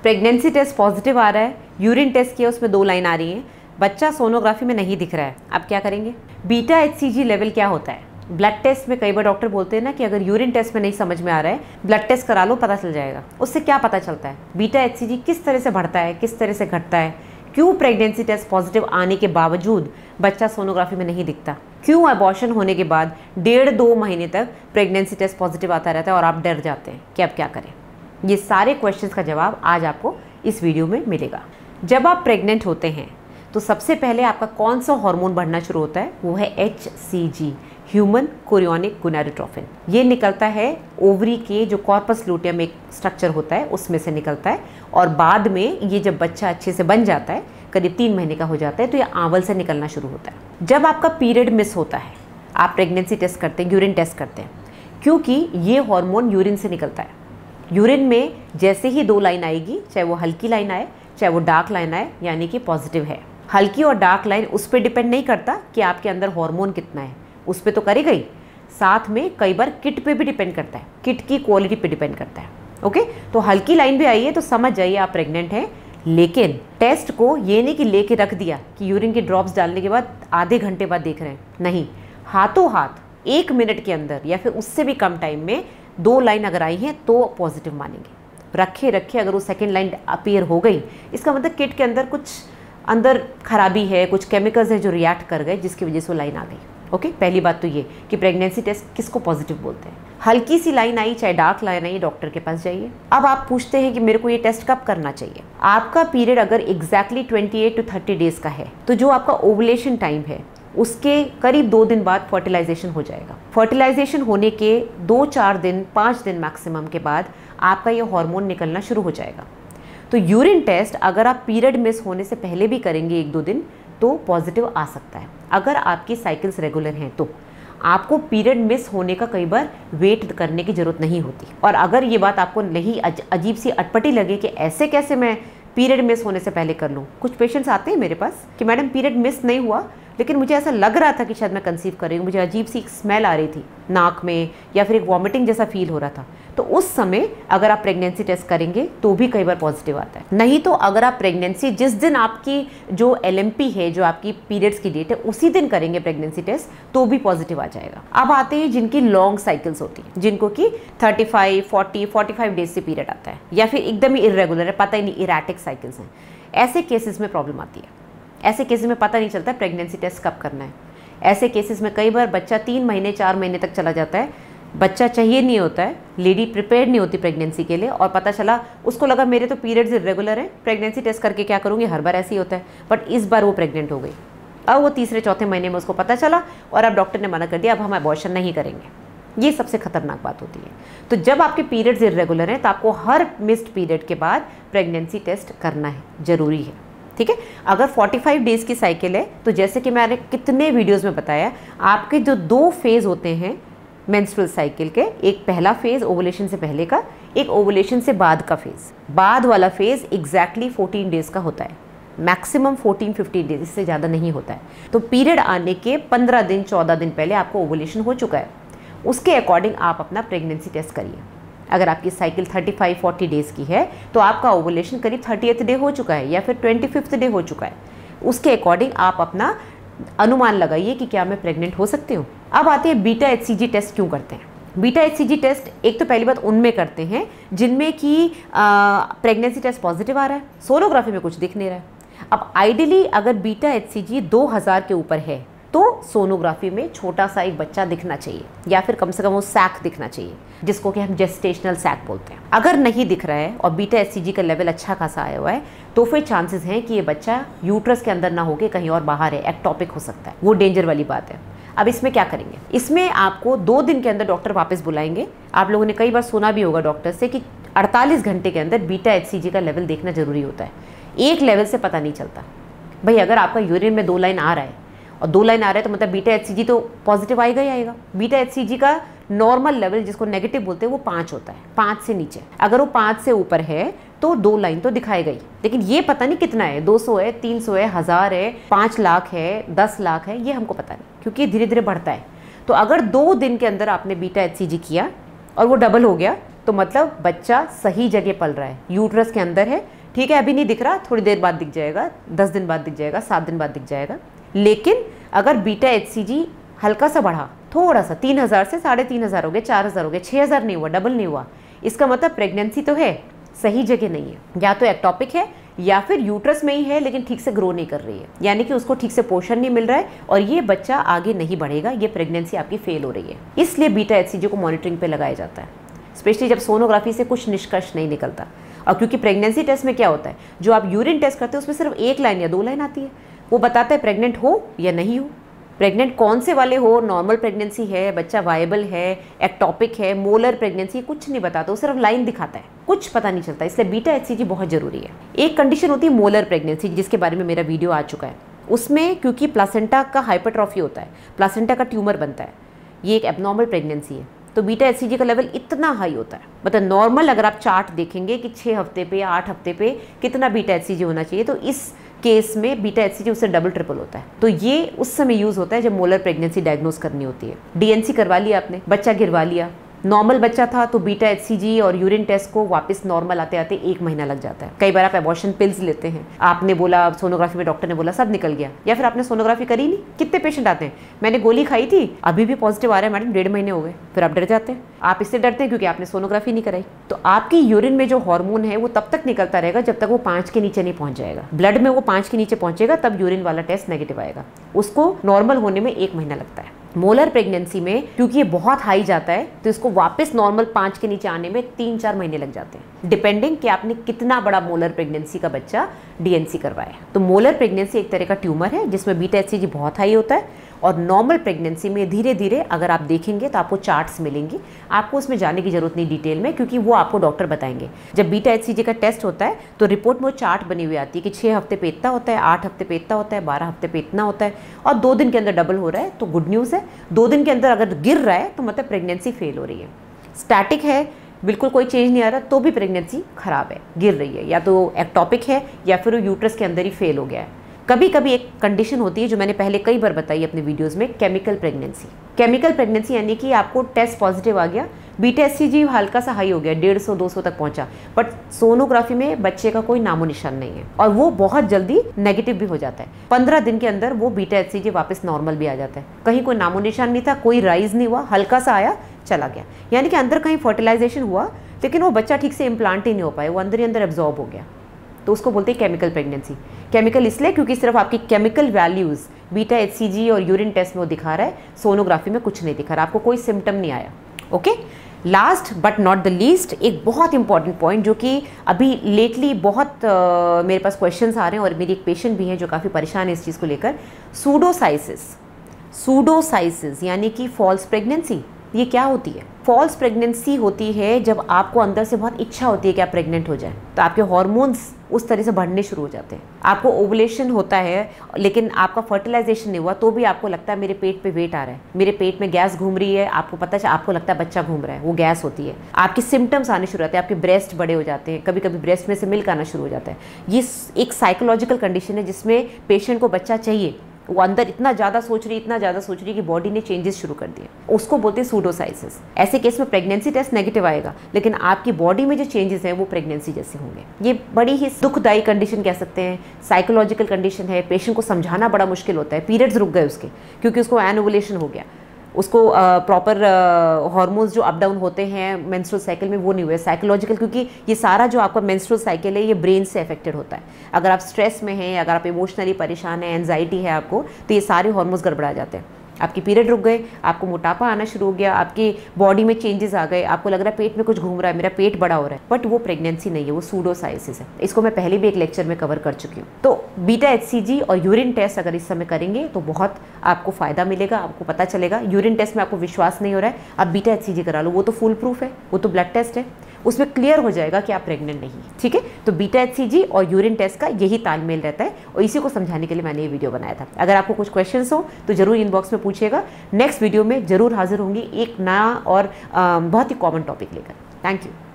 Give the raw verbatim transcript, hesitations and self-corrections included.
Pregnancy test positive आ रहा है, urine test किया उसमें दो लाइन आ रही है, बच्चा सोनोग्राफी में नहीं दिख रहा है, आप क्या करेंगे? बीटा एचसीजी लेवल क्या होता है? ब्लड टेस्ट में कई बार डॉक्टर बोलते हैं ना कि अगर यूरिन टेस्ट में नहीं समझ में आ रहा है, ब्लड टेस्ट करा लो, पता चल जाएगा। उससे क्या पता चलता है? बीटा एचसीजी किस तरह से बढ़ता है, किस तरह से घटता है, क्यों प्रेगनेंसी टेस्ट पॉजिटिव आने के बावजूद बच्चा सोनोग्राफी में नहीं दिखता, क्यों अबॉर्शन होने के बाद डेढ़ दो महीने तक प्रेगनेंसी टेस्ट पॉजिटिव आता रहता है और आप डर जाते हैं कि अब क्या करें। ये सारे क्वेश्चंस का जवाब आज आपको इस वीडियो में मिलेगा। जब आप प्रेग्नेंट होते हैं तो सबसे पहले आपका कौन सा हार्मोन बढ़ना शुरू होता है? वो है H C G, human chorionic gonadotrophin. ये निकलता है ओवरी के जो कॉर्पस लूटियम एक स्ट्रक्चर होता है उसमें से निकलता है, और बाद में ये जब बच्चा अच्छे से बन जाता है, करीब तीन महीने का हो जाता है, तो ये आंवल से निकलना शुरू होता है। जब आपका पीरियड मिस होता है, आप प्रेगनेंसी टेस्ट करते हैं, यूरिन टेस्ट करते हैं, क्योंकि ये हार्मोन यूरिन से निकलता है। यूरिन में जैसे ही दो लाइन आएगी, चाहे वो हल्की लाइन आए चाहे वो डार्क लाइन आए, यानी कि पॉजिटिव है। हल्की और डार्क लाइन उस पर डिपेंड नहीं करता कि आपके अंदर हार्मोन कितना है, उस पर तो करेगा ही, साथ में कई बार किट पे भी डिपेंड करता है, किट की क्वालिटी पे डिपेंड करता है। ओके, तो हल्की लाइन भी आई है तो समझ जाइए आप प्रेग्नेंट हैं। लेकिन टेस्ट को ये नहीं कि लेके रख दिया कि यूरिन के ड्रॉप्स डालने के बाद आधे घंटे बाद देख रहे हैं, नहीं, हाथों हाथ एक मिनट के अंदर या फिर उससे भी कम टाइम में दो लाइन अगर आई हैं तो पॉजिटिव मानेंगे। रखे रखे अगर वो सेकेंड लाइन अपीयर हो गई, इसका मतलब किट के अंदर कुछ अंदर खराबी है, कुछ केमिकल्स है जो रिएक्ट कर गए जिसकी वजह से वो लाइन आ गई। ओके, पहली बात तो ये कि प्रेगनेंसी टेस्ट किसको पॉजिटिव बोलते हैं। हल्की सी लाइन आई चाहे डार्क लाइन आई, डॉक्टर के पास जाइए। अब आप पूछते हैं कि मेरे को ये टेस्ट कब करना चाहिए। आपका पीरियड अगर एग्जैक्टली अट्ठाईस टू तीस डेज का है तो जो आपका ओवुलेशन टाइम है उसके करीब दो दिन बाद फर्टिलाइजेशन हो जाएगा। फर्टिलाइजेशन होने के दो चार दिन पाँच दिन मैक्सिमम के बाद आपका ये हार्मोन निकलना शुरू हो जाएगा। तो यूरिन टेस्ट अगर आप पीरियड मिस होने से पहले भी करेंगे एक दो दिन तो पॉजिटिव आ सकता है। अगर आपकी साइकिल्स रेगुलर हैं तो आपको पीरियड मिस होने का कई बार वेट करने की ज़रूरत नहीं होती। और अगर ये बात आपको नहीं अजीब सी अटपटी लगे कि ऐसे कैसे मैं पीरियड मिस होने से पहले कर लूँ, कुछ पेशेंट्स आते हैं मेरे पास कि मैडम पीरियड मिस नहीं हुआ लेकिन मुझे ऐसा लग रहा था कि शायद मैं कंसीव कर रही हूँ, मुझे अजीब सी एक स्मेल आ रही थी नाक में या फिर एक वॉमिटिंग जैसा फील हो रहा था। तो उस समय अगर आप प्रेगनेंसी टेस्ट करेंगे तो भी कई बार पॉजिटिव आता है। नहीं तो अगर आप प्रेगनेंसी जिस दिन आपकी जो एल एम पी है, जो आपकी पीरियड्स की डेट है, उसी दिन करेंगे प्रेगनेंसी टेस्ट तो भी पॉजिटिव आ जाएगा। अब आते हैं जिनकी लॉन्ग साइकिल्स होती है, जिनको कि thirty five forty forty five days से पीरियड आता है या फिर एकदम ही इरेगुलर है, पता ही नहीं, इरेटिक साइकिल्स हैं। ऐसे केसेस में प्रॉब्लम आती है। ऐसे केसेस में पता नहीं चलता प्रेगनेंसी टेस्ट कब करना है। ऐसे केसेस में कई बार बच्चा तीन महीने चार महीने तक चला जाता है, बच्चा चाहिए नहीं होता है, लेडी प्रिपेयर्ड नहीं होती प्रेगनेंसी के लिए, और पता चला उसको लगा मेरे तो पीरियड्स इरेगुलर हैं, प्रेगनेंसी टेस्ट करके क्या करूँगी, हर बार ऐसे ही होता है। बट इस बार वो प्रेग्नेंट हो गई। अब वो तीसरे चौथे महीने में उसको पता चला और अब डॉक्टर ने मना कर दिया, अब हम अबॉर्शन नहीं करेंगे। ये सबसे खतरनाक बात होती है। तो जब आपके पीरियड्स इरेगुलर हैं तो आपको हर मिस्ड पीरियड के बाद प्रेगनेंसी टेस्ट करना है, ज़रूरी है। ठीक है, अगर पैंतालीस डेज़ की साइकिल है तो जैसे कि मैंने कितने वीडियोस में बताया, आपके जो दो फेज़ होते हैं मेंस्ट्रुअल साइकिल के, एक पहला फेज़ ओवुलेशन से पहले का, एक ओवुलेशन से बाद का फेज़। बाद वाला फेज़ एग्जैक्टली चौदह डेज़ का होता है, मैक्सिमम चौदह पंद्रह डेज, इससे ज़्यादा नहीं होता है। तो पीरियड आने के पंद्रह दिन चौदह दिन पहले आपको ओवुलेशन हो चुका है, उसके अकॉर्डिंग आप अपना प्रेगनेंसी टेस्ट करिए। अगर आपकी साइकिल पैंतीस चालीस डेज़ की है तो आपका ओवुलेशन करीब थर्टियथ डे हो चुका है या फिर पच्चीसवें डे हो चुका है, उसके अकॉर्डिंग आप अपना अनुमान लगाइए कि क्या मैं प्रेग्नेंट हो सकती हूँ। अब आते हैं beta H C G test क्यों करते हैं। Beta H C G test एक तो पहली बात उनमें करते हैं जिनमें कि प्रेगनेंसी टेस्ट पॉजिटिव आ रहा है, सोनोग्राफी में कुछ दिख नहीं रहा है। अब आइडियली अगर बीटा एच सी जी दो हज़ार के ऊपर है तो सोनोग्राफी में छोटा सा एक बच्चा दिखना चाहिए या फिर कम से कम वो सैक दिखना चाहिए, जिसको कि हम जेस्टेशनल सैक बोलते हैं। अगर नहीं दिख रहा है और बीटा एच सी जी का लेवल अच्छा खासा आया हुआ है तो फिर चांसेस हैं कि ये बच्चा यूट्रस के अंदर ना होके कहीं और बाहर है, एक्टोपिक हो सकता है, वो डेंजर वाली बात है। अब इसमें क्या करेंगे, इसमें आपको दो दिन के अंदर डॉक्टर वापस बुलाएंगे। आप लोगों ने कई बार सुना भी होगा डॉक्टर से कि अड़तालीस घंटे के अंदर बीटा एच सी जी का लेवल देखना जरूरी होता है। एक लेवल से पता नहीं चलता भाई, अगर आपका यूरिन में दो लाइन आ रहा है और दो लाइन आ रहा है तो मतलब बीटा एच सी जी तो पॉजिटिव आएगा ही आएगा। बीटा एच सी जी का नॉर्मल लेवल जिसको नेगेटिव बोलते हैं वो पाँच होता है, पाँच से नीचे। अगर वो पाँच से ऊपर है तो दो लाइन तो दिखाएगा ही, लेकिन ये पता नहीं कितना है, दो सौ है, तीन सौ है, हज़ार है, पाँच लाख है, दस लाख है, ये हमको पता नहीं क्योंकि धीरे धीरे बढ़ता है। तो अगर दो दिन के अंदर आपने बीटा एच सी जी किया और वो डबल हो गया तो मतलब बच्चा सही जगह पल रहा है, यूट्रस के अंदर है, ठीक है, अभी नहीं दिख रहा, थोड़ी देर बाद दिख जाएगा, दस दिन बाद दिख जाएगा, सात दिन बाद दिख जाएगा। लेकिन अगर बीटा एच सी जी हल्का सा बढ़ा, थोड़ा सा, तीन हज़ार से साढ़े तीन हज़ार हो गया, चार हज़ार हो गया, छः हज़ार नहीं हुआ, डबल नहीं हुआ, इसका मतलब प्रेगनेंसी तो है, सही जगह नहीं है, या तो एक्टोपिक है या फिर यूट्रस में ही है लेकिन ठीक से ग्रो नहीं कर रही है, यानी कि उसको ठीक से पोषण नहीं मिल रहा है और ये बच्चा आगे नहीं बढ़ेगा, ये प्रेगनेंसी आपकी फेल हो रही है। इसलिए बीटा एच सी जी को मॉनिटरिंग पे लगाया जाता है, स्पेशली जब सोनोग्राफी से कुछ निष्कर्ष नहीं निकलता। और क्योंकि प्रेगनेंसी टेस्ट में क्या होता है, जो आप यूरिन टेस्ट करते हो उसमें सिर्फ एक लाइन या दो लाइन आती है, वो बताता है प्रेग्नेंट हो या नहीं हो, प्रेग्नेंट कौन से वाले हो, नॉर्मल प्रेगनेंसी है, बच्चा वायबल है, एक्टोपिक है, मोलर प्रेगनेंसी, कुछ नहीं बताता, वो सिर्फ लाइन दिखाता है, कुछ पता नहीं चलता। इसलिए बीटा एच सी जी बहुत जरूरी है। एक कंडीशन होती है मोलर प्रेगनेंसी, जिसके बारे में मेरा वीडियो आ चुका है। उसमें क्योंकि प्लासेंटा का हाइपरट्रॉफी होता है, प्लासेंटा का ट्यूमर बनता है, ये एक एबनॉर्मल प्रेगनेंसी है, तो बीटा एच सी जी का लेवल इतना हाई होता है। मतलब नॉर्मल अगर आप चार्ट देखेंगे कि छः हफ्ते पे या आठ हफ्ते पे कितना बीटा एच सी जी होना चाहिए, तो इस केस में बीटा एच सी जी उससे डबल ट्रिपल होता है। तो ये उस समय यूज़ होता है जब मोलर प्रेगनेंसी डायग्नोस करनी होती है। डी एन सी करवा लिया आपने, बच्चा गिरवा लिया, नॉर्मल बच्चा था तो बीटा एच सी जी और यूरिन टेस्ट को वापस नॉर्मल आते आते एक महीना लग जाता है। कई बार आप एबॉर्शन पिल्स लेते हैं, आपने बोला सोनोग्राफी में डॉक्टर ने बोला सब निकल गया, या फिर आपने सोनोग्राफी करी नहीं। कितने पेशेंट आते हैं, मैंने गोली खाई थी अभी भी पॉजिटिव आ रहा है मैडम, डेढ़ महीने हो गए, फिर आप डर जाते हैं। आप इससे डरते हैं क्योंकि आपने सोनोग्राफी नहीं कराई। तो आपकी यूरिन में जो हार्मोन है वो तब तक निकलता रहेगा जब तक वो पाँच के नीचे नहीं पहुंच जाएगा। ब्लड में वो पाँच के नीचे पहुंचेगा तब यूरिन वाला टेस्ट नेगेटिव आएगा, उसको नॉर्मल होने में एक महीना लगता है। मोलर प्रेगनेंसी में क्योंकि ये बहुत हाई जाता है तो इसको वापस नॉर्मल पाँच के नीचे आने में तीन चार महीने लग जाते हैं, डिपेंडिंग कि आपने कितना बड़ा मोलर प्रेगनेंसी का बच्चा डी एन सी करवाया। तो मोलर प्रेगनेंसी एक तरह का ट्यूमर है जिसमें बीटा एच सी जी बहुत हाई होता है, और नॉर्मल प्रेगनेंसी में धीरे धीरे अगर आप देखेंगे तो आपको चार्ट्स मिलेंगी, आपको उसमें जाने की जरूरत नहीं डिटेल में, क्योंकि वो आपको डॉक्टर बताएंगे। जब बीटा एच सी जी का टेस्ट होता है तो रिपोर्ट में वो चार्ट बनी हुई आती है कि छः हफ्ते पे इतना होता है, आठ हफ्ते पे इतना होता है, बारह हफ्ते पे इतना होता है, और दो दिन के अंदर डबल हो रहा है तो गुड न्यूज़ है। दो दिन के अंदर अगर गिर रहा है तो मतलब प्रेगनेंसी फेल हो रही है। स्टैटिक है, बिल्कुल कोई चेंज नहीं आ रहा, तो भी प्रेगनेंसी खराब है, गिर रही है, या तो एक्टोपिक है या फिर वो यूट्रस के अंदर ही फेल हो गया है। कभी कभी एक कंडीशन होती है जो मैंने पहले कई बार बताई अपने वीडियोस में, केमिकल प्रेगनेंसी। केमिकल प्रेगनेंसी यानी कि आपको टेस्ट पॉजिटिव आ गया, बीटा एच सी जी हल्का सा हाई हो गया, डेढ़ सौ दो सौ तक पहुंचा, बट सोनोग्राफी में बच्चे का कोई नामो निशान नहीं है और वो बहुत जल्दी नेगेटिव भी हो जाता है। पंद्रह दिन के अंदर वो बीटा एच सी जी वापस नॉर्मल भी आ जाता है, कहीं कोई नामो निशान नहीं था, कोई राइज नहीं हुआ, हल्का सा आया चला गया, यानी कि अंदर कहीं फर्टिलाइजेशन हुआ लेकिन वो बच्चा ठीक से इम्प्लांट ही नहीं हो पाया, वो अंदर ही अंदर एब्जॉर्ब हो गया, तो उसको बोलते हैं केमिकल प्रेगनेंसी। केमिकल इसलिए क्योंकि सिर्फ आपकी chemical values beta H C G और यूरिन टेस्ट में वो दिखा रहा है, सोनोग्राफी में कुछ नहीं दिखा रहा, आपको कोई सिम्टम नहीं आया। Okay, last but not the least एक बहुत इंपॉर्टेंट पॉइंट जो कि अभी लेटली बहुत uh, मेरे पास क्वेश्चंस आ रहे हैं और मेरी एक पेशेंट भी हैं जो काफ़ी परेशान है इस चीज़ को लेकर, सूडोसाइसिस। सूडोसाइसिस यानी कि फॉल्स प्रेगनेंसी, ये क्या होती है? फॉल्स प्रेगनेंसी होती है जब आपको अंदर से बहुत इच्छा होती है कि आप प्रेग्नेंट हो जाए, तो आपके हार्मोन्स उस तरह से बढ़ने शुरू हो जाते हैं, आपको ओवुलेशन होता है लेकिन आपका फर्टिलाइजेशन नहीं हुआ तो भी आपको लगता है मेरे पेट पे वेट आ रहा है, मेरे पेट में गैस घूम रही है, आपको पता है, आपको लगता है बच्चा घूम रहा है, वो गैस होती है। आपके सिम्टम्स आने शुरू होते हैं, आपके ब्रेस्ट बड़े हो जाते हैं, कभी कभी ब्रेस्ट में से मिल्क आना शुरू हो जाता है। ये एक साइकोलॉजिकल कंडीशन है जिसमें पेशेंट को बच्चा चाहिए, वो अंदर इतना ज़्यादा सोच रही इतना ज़्यादा सोच रही कि बॉडी ने चेंजेस शुरू कर दिए, उसको बोलते हैं सूडोसाइसिस। ऐसे केस में प्रेगनेंसी टेस्ट नेगेटिव आएगा लेकिन आपकी बॉडी में जो चेंजेस हैं वो प्रेगनेंसी जैसे होंगे। ये बड़ी ही दुखदायी कंडीशन कह सकते हैं, साइकोलॉजिकल कंडीशन है, पेशेंट को समझाना बड़ा मुश्किल होता है। पीरियड्स रुक गए उसके क्योंकि उसको एनोवुलेशन हो गया, उसको प्रॉपर हार्मोन्स जो अप डाउन होते हैं मेंस्ट्रुअल साइकिल में वो नहीं हुए। साइकोलॉजिकल, क्योंकि ये सारा जो आपका मेंस्ट्रुअल साइकिल है ये ब्रेन से अफेक्टेड होता है। अगर आप स्ट्रेस में हैं, अगर आप इमोशनली परेशान हैं, एंजाइटी है आपको, तो ये सारे हार्मोन्स गड़बड़ा जाते हैं। आपकी पीरियड रुक गए, आपको मोटापा आना शुरू हो गया, आपकी बॉडी में चेंजेस आ गए, आपको लग रहा है पेट में कुछ घूम रहा है, मेरा पेट बड़ा हो रहा है, बट वो प्रेगनेंसी नहीं है, वो सूडोसाइसिस है। इसको मैं पहले भी एक लेक्चर में कवर कर चुकी हूँ। तो बीटा एच सी जी और यूरिन टेस्ट अगर इस समय करेंगे तो बहुत आपको फायदा मिलेगा, आपको पता चलेगा। यूरिन टेस्ट में आपको विश्वास नहीं हो रहा है, आप बीटा एच सी जी करा लो, वो तो फुल प्रूफ है, वो तो ब्लड टेस्ट है, उसमें क्लियर हो जाएगा कि आप प्रेग्नेंट नहीं है। ठीक है, तो बीटा एच सी जी और यूरिन टेस्ट का यही तालमेल रहता है और इसी को समझाने के लिए मैंने ये वीडियो बनाया था। अगर आपको कुछ क्वेश्चंस हो तो जरूर इनबॉक्स में पूछिएगा, नेक्स्ट वीडियो में जरूर हाजिर होंगी एक नया और बहुत ही कॉमन टॉपिक लेकर। Thank you.